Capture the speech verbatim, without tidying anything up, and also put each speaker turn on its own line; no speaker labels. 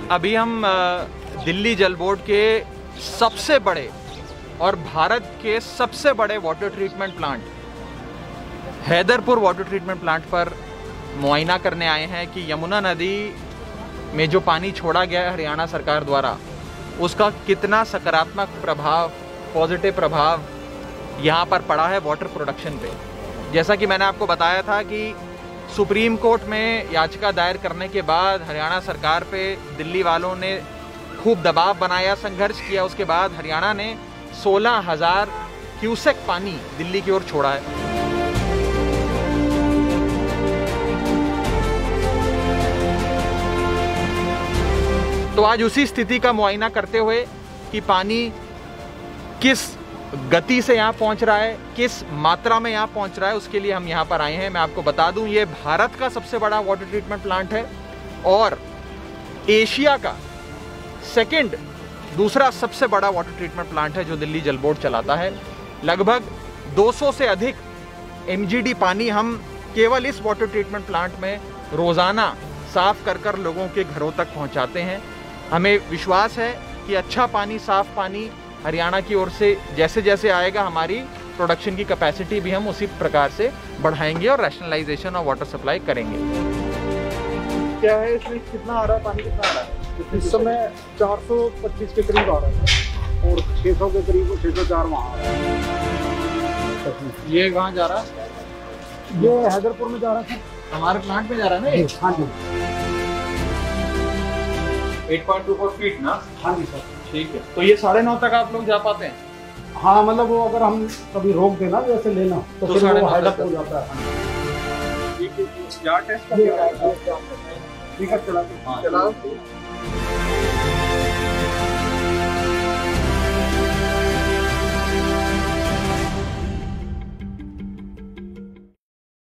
अभी हम दिल्ली जल बोर्ड के सबसे बड़े और भारत के सबसे बड़े water treatment plant Haiderpur water treatment plant पर मुआयना करने आए हैं कि यमुना नदी में जो पानी छोड़ा गया है हरियाणा सरकार द्वारा, उसका कितना सकारात्मक प्रभाव, पॉजिटिव प्रभाव यहाँ पर पड़ा है वाटर प्रोडक्शन पे। जैसा कि मैंने आपको बताया था कि सुप्रीम कोर्ट में याचिका दायर करने के बाद हरियाणा सरकार पे दिल्ली वालों ने खूब दबाव बनाया, संघर्ष किया। उसके बाद हरियाणा ने सोलह हज़ार क्यूसेक पानी दिल्ली की ओर छोड़ा है। तो आज उसी स्थिति का मुआयना करते हुए कि पानी किस गति से यहाँ पहुँच रहा है, किस मात्रा में यहाँ पहुँच रहा है, उसके लिए हम यहाँ पर आए हैं। मैं आपको बता दूँ, ये भारत का सबसे बड़ा वाटर ट्रीटमेंट प्लांट है और एशिया का सेकंड दूसरा सबसे बड़ा वाटर ट्रीटमेंट प्लांट है जो दिल्ली जल बोर्ड चलाता है। लगभग दो सौ से अधिक एमजीडी पानी हम केवल इस वाटर ट्रीटमेंट प्लांट में रोज़ाना साफ कर कर लोगों के घरों तक पहुँचाते हैं। हमें विश्वास है कि अच्छा पानी, साफ पानी हरियाणा की ओर से जैसे जैसे आएगा, हमारी प्रोडक्शन की कैपेसिटी भी हम उसी प्रकार से बढ़ाएंगे और रैशनलाइजेशन ऑफ वाटर सप्लाई करेंगे।
क्या है इसमें, कितना आ रहा है पानी, कितना आ रहा है इस समय? चार सौ पच्चीस के करीब आ रहा है और छः सौ के करीब, छः सौ चार वहाँ आ रहा है।
ये कहाँ जा रहा है?
ये हैदरपुर में जा रहा है,
हमारे प्लांट में जा रहा है ना?
हाँ जी,
आठ पॉइंट दो चार फीट ना?
हाँ जी सर।
ठीक है, तो ये साढ़े नौ तक आप लोग जा पाते हैं?
हाँ, मतलब वो अगर हम कभी रोक देना जैसे लेना तो, तो फिर वो हाइडअप हो जाता है।
ठीक है, टेस्ट का चला